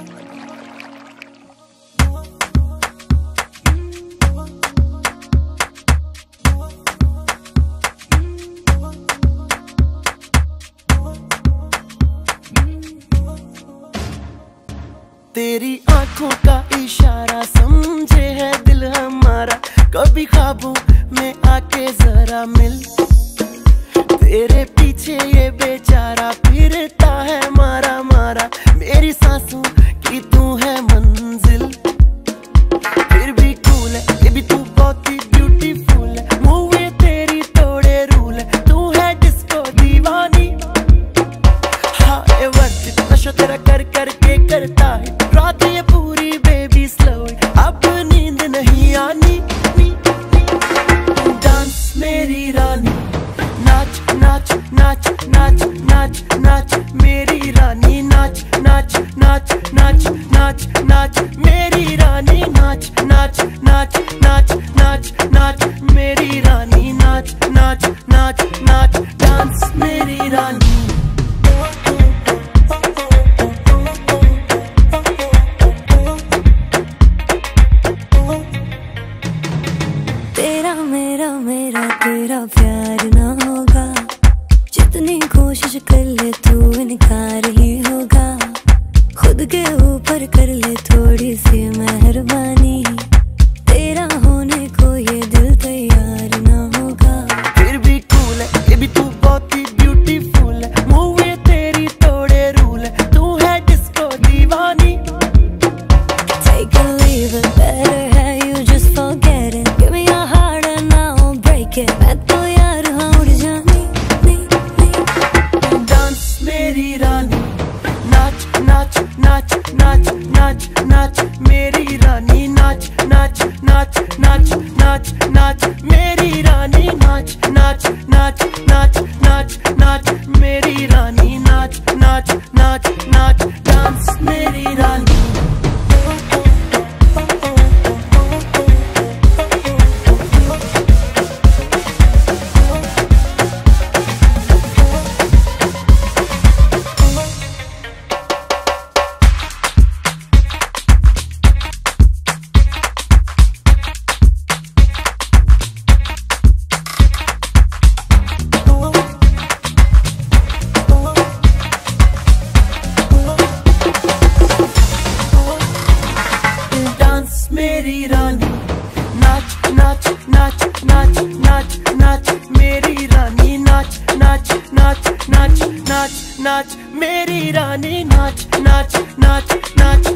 तेरी आंखों का इशारा समझे है दिल हमारा, कभी ख्वाबों में आके जरा मिल। तेरे पीछे ये बेचारा फिरता है मारा मारा, मेरी सांसों की तू है मंजिल। फिर भी कूल है ये भी तू बहुत ही ब्यूटीफुल है, मूव ये तेरी तोड़े रूल है, तू है डिस्को दीवानी। हाँ ये वर्थ नशा तेरा कर करके करता है रात ये पूरी बेबी स्लो, अब नींद नहीं आनी। डांस मेरी रानी, नाच नाच नाच नाच नाच नाच मेरी रानी, नाच नाच नाच नाच नाच नाच मेरी रानी, नाच नाच नाच नाच नाच नाच मेरी रानी, नाच नाच नाच नाच डांस मेरी रानी। तेरा मेरा मेरा तेरा प्यार ना होगा, जितनी कोशिश कर ले तू इनकार ही होगा। खुद के ऊपर कर ले थोड़ी सी मेहरबानी, तेरा होने को ये दिल तैयार ना होगा। फिर भी कूल है ये भी तू बहुत ही ब्यूटीफुल है, मूव ये तेरी तोड़े रूल है, तू है डिस्को दीवानी। Take a leave it, better है you just forget it, give me your heart and I'll break it। मैं तो यार हाँ उड़ जानी डांस मेरी रानी, नाच नाच नाच नाच नाच नाच मेरी रानी, नाच नाच नाच नाच नाच नाच मेरी रानी, नाच नाच नाच नाच नाच नाच मेरी रानी, नाच नाच नाच नाच डांस मेरी रानी। मेरी रानी, नाच नाच नाच नाच नाच नाच मेरी रानी, नाच नाच नाच नाच नाच नाच मेरी रानी, नाच नाच नाच नाच